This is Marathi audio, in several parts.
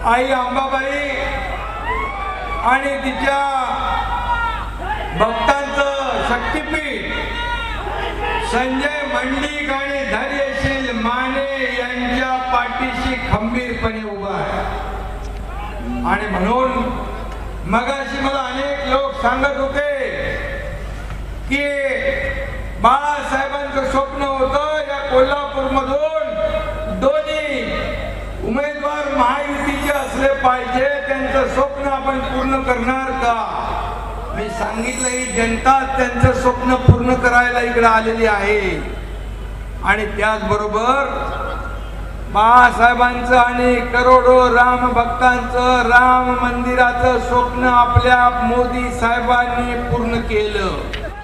आई अंबाबाई आणि तिच्या भक्तांचं शक्तिपीठ संजय मंडिक आणि धैर्यशील माने यांच्या पाठीशी खंबीरपणे उभा आहे. आणि म्हणून मगाशी मला अनेक लोक सांगत होते की बाळासाहेबांचं स्वप्न होतं या कोल्हापूरमधून दोन्ही उमेदवार महायुतीचे असले पाहिजे, त्यांचं स्वप्न आपण पूर्ण करणार का? मी सांगितलं ही जनता त्यांचं स्वप्न पूर्ण करायला इकडे आलेली आहे. आणि त्याचबरोबर बाळासाहेबांचं आणि करोडो राम भक्तांचं राम मंदिराचं स्वप्न आपल्या मोदी साहेबांनी पूर्ण केलं.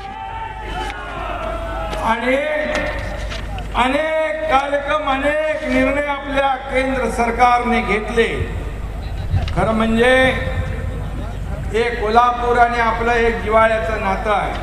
आणि अनेक कार्यक्रम अनेक निर्णय आपल्या केंद्र सरकारने घेतले. खरं म्हणजे हे कोल्हापूर आणि आपलं एक जिव्हाळ्याचं नातं आहे.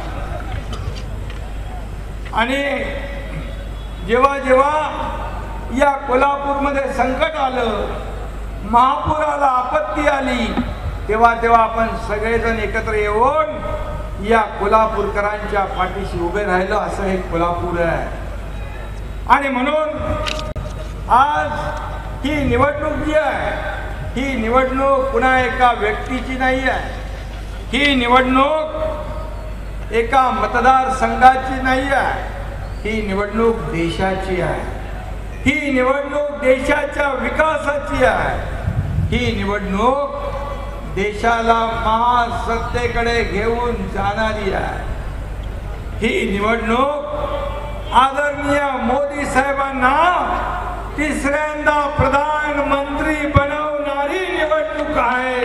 आणि जेव्हा जेव्हा या कोल्हापूरमध्ये संकट आलं, महापूर आला, आपत्ती आली, तेव्हा तेव्हा आपण सगळेजण एकत्र येऊन या कोल्हापूरकरांच्या पाठीशी उभे राहिलो. असं हे कोल्हापूर आहे. आणि म्हणून आज ही निवडणूक जी आहे, ही निवडणूक पुन्हा एका व्यक्तीची नाही आहे. ही निवडणूक एका मतदारसंघाची नाही आहे. ही निवडणूक देशाची आहे. ही निवडणूक देशाच्या विकासाची आहे. ही निवडणूक देशाला महासत्तेकडे घेऊन जाणारी आहे. ही निवडणूक आदरणीय मोदी साहेबांना तिसऱ्यांदा प्रधानमंत्री बनवणारी निवडणूक आहे.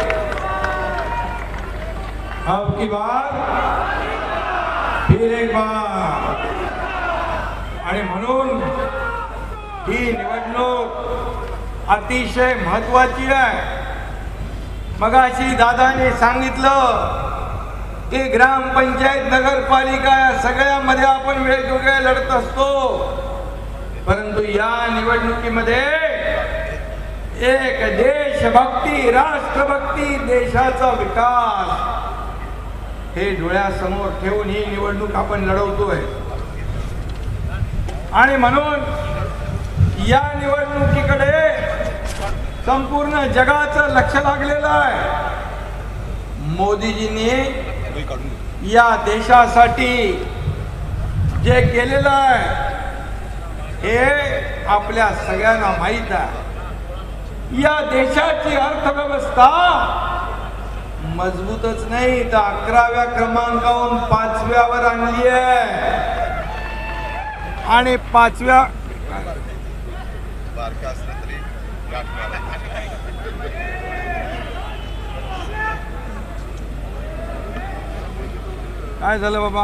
अब की बार फिर एक बार. आणि म्हणून ही निवडणूक अतिशय महत्वाची आहे. मगाशी दादाने सांगितलं की ग्रामपंचायत नगरपालिका या सगळ्यामध्ये आपण वेगवेगळे लढत असतो, परंतु या निवडणुकीमध्ये एक देशभक्ती, राष्ट्रभक्ती, देशाचा विकास हे डोळ्यासमोर ठेवून ही निवडणूक आपण लढवतोय. आणि म्हणून या निवडणुकीकडे संपूर्ण जगाचं लक्ष लागलेलं आहे. मोदीजींनी या देशासाठी जे केलेलं आहे हे आपल्या सगळ्यांना माहीत आहे. या देशाची अर्थव्यवस्था मजबूतच नाही तर 11व्या क्रमांकावरून 5व्यावर आणली आहे. आणि 5व्या काय झालं बाबा?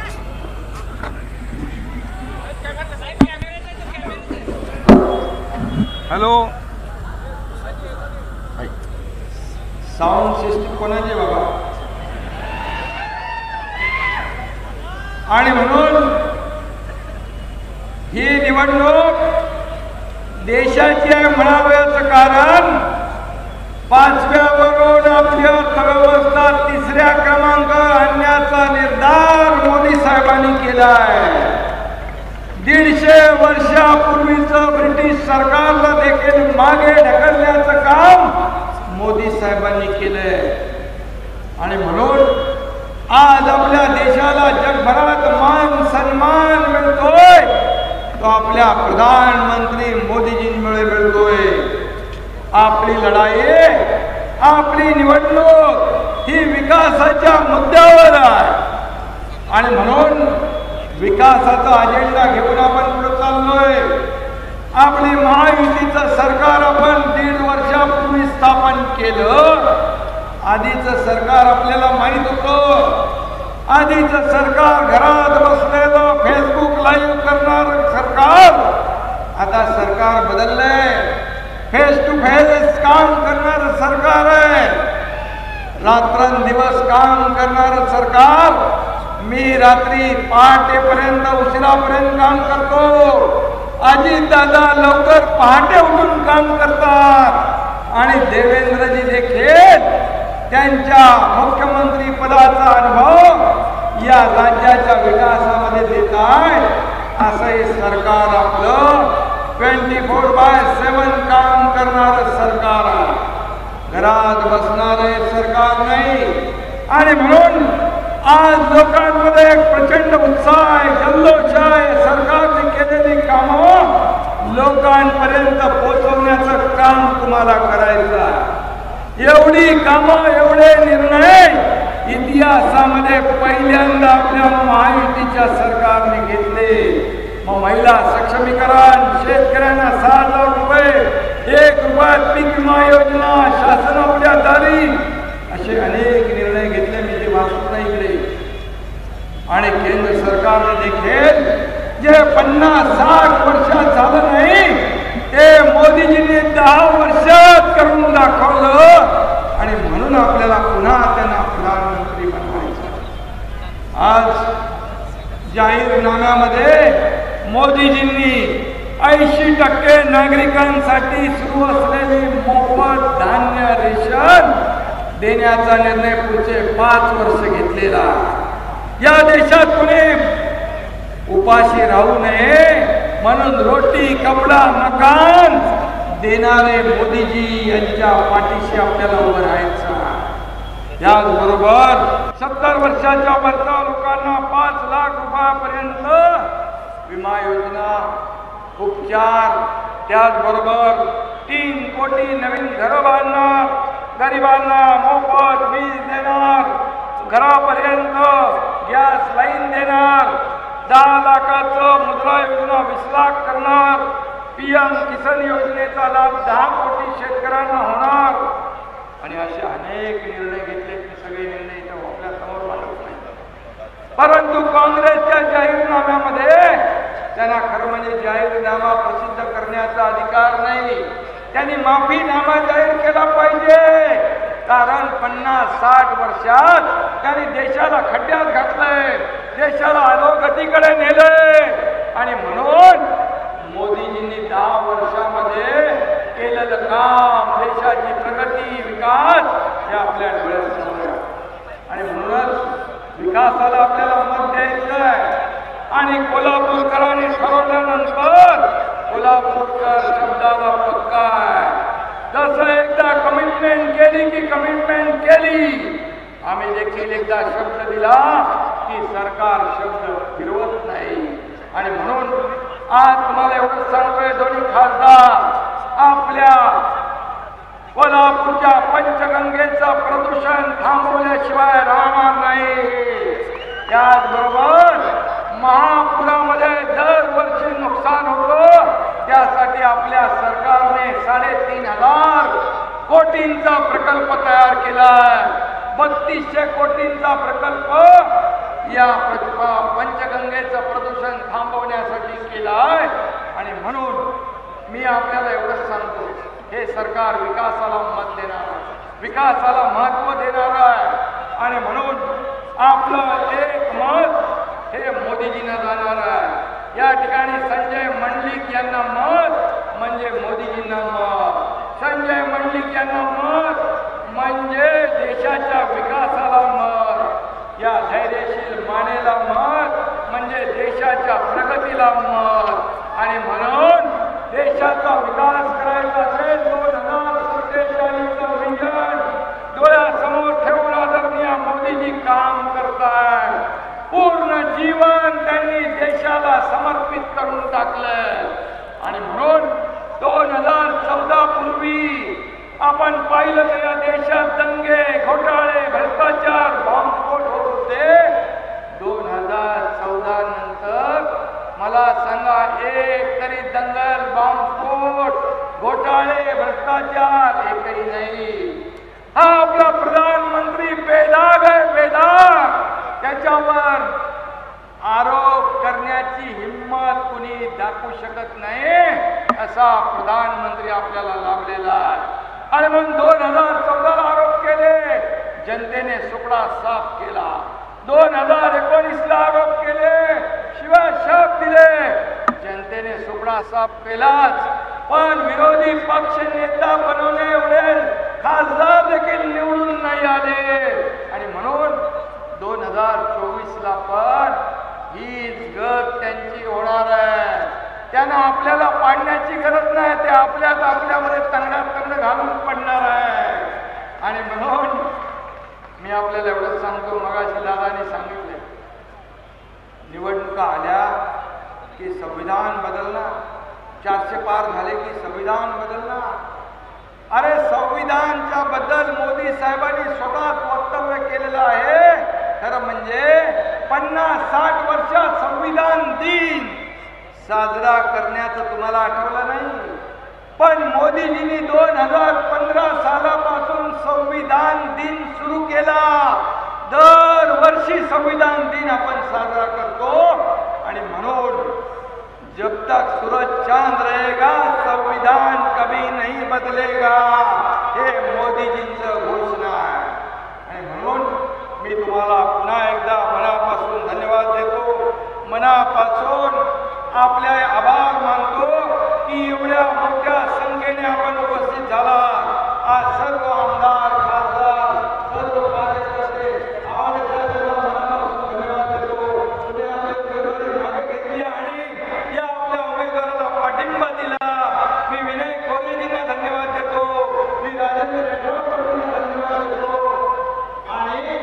हॅलो, साऊंड सिस्टम कोणाची बाबा? आणि म्हणून ही निवडणूक देशाची आहे म्हणावयाचं कारण 5व्यावरून आपली अर्थव्यवस्था 3ऱ्या क्रमांकावर आणण्याचा निर्धार मोदी साहेबांनी केला आहे. 150 वर्षापूर्वीचं ब्रिटिश सरकारला देखील मागे ढकलण्याचं काम मोदी साहेबांनी केलंय. आणि म्हणून आज आपल्या देशाला जगभरात मान सन्मान मिळतोय तो आपल्या प्रधानमंत्री मोदीजींमुळे मिळतोय. आपली लढाई, आपली निवडणूक ही विकासाच्या मुद्द्यावर आहे. आणि म्हणून विकासाचा अजेंडा घेऊन आपण पुढे चाललोय. आपली महायुतीचं सरकार आपण 1.5 वर्षापूर्वी स्थापन केलं. आधीचं सरकार आपल्याला माहित होतं. आधीचं सरकार घरात बसलेलं फेसबुक लाईव्ह करणारं सरकार. आता सरकार बदललंय. फेस टू फेस काम करणारं सरकार आहे. रात्रंदिवस काम करणारं सरकार. मी रात्री पहाटेपर्यंत उशिरापर्यंत काम करतो. अजित दादा लवकर पहाटे उठून काम करतात. आणि देवेंद्रजी देखील त्यांच्या मुख्यमंत्री पदाचा अनुभव या राज्याच्या विकासामध्ये देत आहे. असं हे सरकार आपलं 24/7 काम करणारं सरकार आहे, घरात बसणारे सरकार नाही. आणि म्हणून आज लोकांमध्ये एक प्रचंड उत्साह आहे, जल्लोष आहे. सरकारने केलेली कामं लोकांपर्यंत पोहोचवण्याचं काम तुम्हाला करायचं आहे. एवढी कामं, एवढे निर्णय इतिहासामध्ये पहिल्यांदा आपल्या महायुतीच्या सरकारने घेतले. मग महिला सक्षमीकरण, शेतकऱ्यांना 6,000 रुपये, 1 रुपयात पीक विमा योजना, शासन आपल्या दारी, असे अनेक निर्णय घेतले. मी ते वाचत नाही इकडे. आणि केंद्र सरकारने देखील जे 50-60 वर्षात झालं नाही ते मोदीजींनी 10 वर्षात करून दाखवलं. आणि म्हणून आपल्याला पुन्हा त्यांना प्रधानमंत्री बनवायचं. आज जाहीरनाम्यामध्ये मोदीजींनी 80% नागरिकांसाठी सुरू असलेली मोफत धान्य रेशन देण्याचा निर्णय पुढचे 5 वर्ष घेतलेला. या देशात कुणी उपाशी राहू नये म्हणून रोटी, कपडा, मकान देणारे मोदीजी यांच्या पाठीशी आपल्याला उभं राहायचं. त्याचबरोबर 70 वर्षाच्या वरच्या लोकांना 5 लाख रुपयापर्यंत विमा योजना, उपचार, त्याचबरोबर 3 कोटी नवीन घरं बांधणार, गरिबांना मोफत वीज देणार, घरापर्यंत गॅस लाईन देणार, 10 लाखाचं मुद्रा योजना 20 लाख करणार, PM किसान योजनेचा लाभ 10 कोटी शेतकऱ्यांना होणार. आणि असे अनेक निर्णय घेतले. सगळे निर्णय इथं आपल्या समोर मांडत नाही. परंतु काँग्रेसच्या जाहीरनाम्यामध्ये त्यांना खरं म्हणजे जाहीरनामा प्रसिद्ध करण्याचा अधिकार नाही. त्यांनी माफीनामा जाहीर केला पाहिजे. कारण 50-60 वर्षात त्यांनी देशाला खड्ड्यात घातलंय, देशाला अधोगतीकडे नेलंय. आणि म्हणून मोदीजींनी 10 वर्षामध्ये केलेलं काम, देशाची प्रगती, विकास हे आपल्या डोळ्यासमोर आहे. आणि म्हणूनच विकासाला आपल्याला मत द्यायचं आहे. आणि कोल्हापूरकरांनी ठरवल्यानंतर कोल्हापूरकर शब्दाला पक्का आहे. जसं एकदा कमिटमेंट केली की कमिटमेंट केली. आम्ही देखील एकदा शब्द दिला की सरकार शब्द फिरवत नाही. आणि म्हणून आज तुम्हाला एवढं सांगतोय, दोन्ही खासदार आपल्या कोल्हापूरच्या पंचगंगेचं प्रदूषण थांबवल्याशिवाय राहणार नाही. त्याचबरोबर महापुरामध्ये दरवर्षी नुकसान होतं, त्यासाठी आपल्या सरकारने 3,500 कोटींचा प्रकल्प तयार केलाय. 3200 कोटींचा प्रकल्प या पंचगंगेचं प्रदूषण थांबवण्यासाठी केलाय. आणि म्हणून मी आपल्याला एवढंच सांगतो, हे सरकार विकासाला मत देणार आहे, विकासाला महत्व देणार आहे. आणि म्हणून आपलं एक मत हे मोदीजींना जाणार आहे. या ठिकाणी संजय मंडलिक यांना मत म्हणजे मोदीजींना मत. संजय मंडलिक यांना मत म्हणजे देशाच्या विकासाला मत. या धैर्यशील मानेला मत म्हणजे देशाच्या प्रगतीला मत. आणि म्हणून देशाचा विकास करायचा असेल, 2047चं विजन डोळ्यासमोर ठेवून आदरणीय मोदीजी काम करताय. पूर्ण जीवन त्यांनी देशाला समर्पित करून टाकलंय. आणि म्हणून 2014 पूर्वी आपण पाहिलं तर या देशात दंगे, घोटाळे, भ्रष्टाचार, बॉम्बस्फोट होत होते. 2014 नंतर मला सांगा, एक तरी दंगल, बॉम्बस्फोट, घोटाळे, भ्रष्टाचार एकही नाही. हा आपला प्रधानमंत्री बेदाग आहे, बेदाग. त्याच्यावर आरोप करण्याची हिम्मत कुणी दाखवू शकत नाही, असा प्रधानमंत्री आपल्याला लाभलेला आहे. आणि म्हणून 2014 आरोप केले, जनतेने सुपडा साफ केला. 2019 आरोप केले, शिवाय शाप दिले, जनतेने सुपडा साफ केलाच. पण विरोधी पक्ष नेता बनवणे एवढे खासदार देखील निवडून नाही आले. आणि म्हणून 2024ला पण हीच गत त्यांची होणार आहे. त्यांना आपल्याला पाडण्याची गरज नाही, ते आपल्यामध्ये तंगड घालून पडणार आहे. आणि म्हणून मी आपल्याला एवढंच सांगतो, मगाशी दादांनी सांगितले, निवडणुका आल्या की संविधान बदलणार, 400 पार झाले की संविधान बदलणार. अरे संविधानच्या बद्दल मोदी साहेबांनी स्वतः वक्तव्य केलेलं आहे. खरं म्हणजे 50-60 वर्षात संविधान दिन साजरा करण्याचं तुम्हाला आठवलं नाही, पण मोदीजींनी 2015 सालापासून संविधान दिन सुरू केला. दरवर्षी संविधान दिन आपण साजरा करतो. आणि म्हणून जब तक सूरज चांद रहेगा संविधान कभी नहीं बदलेगा, हे मोदीजींचं घोषणा आहे. आणि म्हणून मी तुम्हाला पुन्हा एकदा मनापासून धन्यवाद देतो, मनापासून आपले आभार मानतो की एवढ्या मोठ्या संख्येने आपण उपस्थित झाला. आज सर्व आमदार, खासदार, सर्व कार्यकर्ते धन्यवाद देतो. मागे घेतली आणि या आपल्या उमेदवाराला पाठिंबा दिला. मी विनय कोहलीजींना धन्यवाद देतो, मी राजेंद्र रेड्डीजींना धन्यवाद देतो. आणि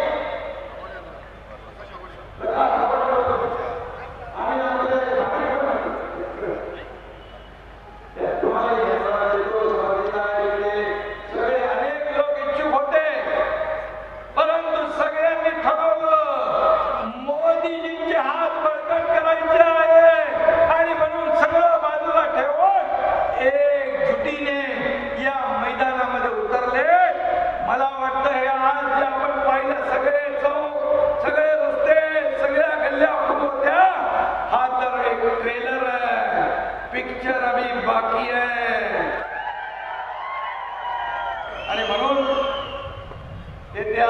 पिक्चर अभी बाकी है. आणि म्हणून येत्या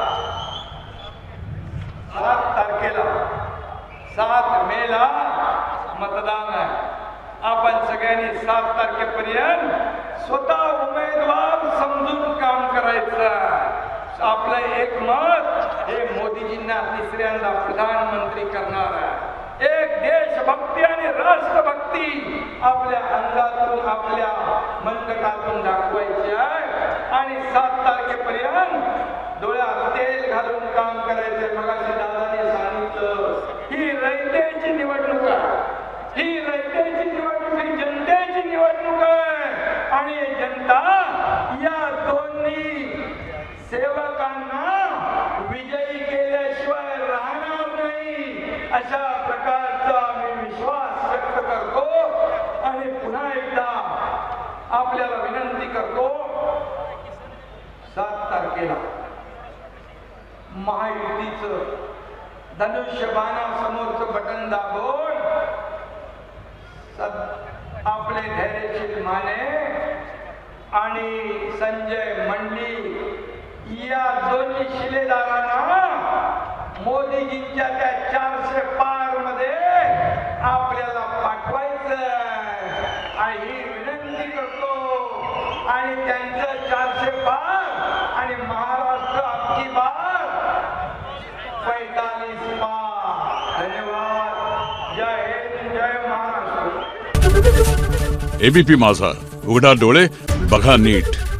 7 तारखेला 7 मेला मतदान आहे. आपण सगळ्यांनी 7 तारखेपर्यंत स्वतः उमेदवार समजून काम करायचं. आपलं एक मत हे मोदीजींना तिसऱ्यांदा प्रधानमंत्री करणार आहे. एक देशभक्ती आणि राष्ट्रभक्ती आपल्या अंगातून, आपल्या मनगटातून दाखवायची आहे. आणि 7 तारखेपर्यंत डोळ्यात तेल घालून काम करायचे. मगाशी दादाने सांगितलं, ही रयतेची निवडणूक आहे, ही रयतेची निवडणूक, ही जनतेची निवडणूक आहे. आणि जनता या दोन्ही सेवकांना विजयी केल्याशिवाय राहणार नाही, अशा प्रकारचा मी विश्वास व्यक्त करतो. आणि पुन्हा एकदा आपल्याला विनंती करतो, 7 तारखेला महायुतीचं धनुष्यबाणासमोरचं बटन दाबून आपले धैर्यशील माने आणि संजय मंडी या दोन्ही शिलेदारांना मोदीजींच्या त्या 400 पार मध्ये आपल्याला पाठवायचं. आणि ही विनंती करतो. आणि त्यांचं 400 पार आणि महाराष्ट्र अबकी बार 45 पार. धन्यवाद. जय हिंद, जय महाराष्ट्र. एबीपी माझा, उघडा डोळे बघा नीट.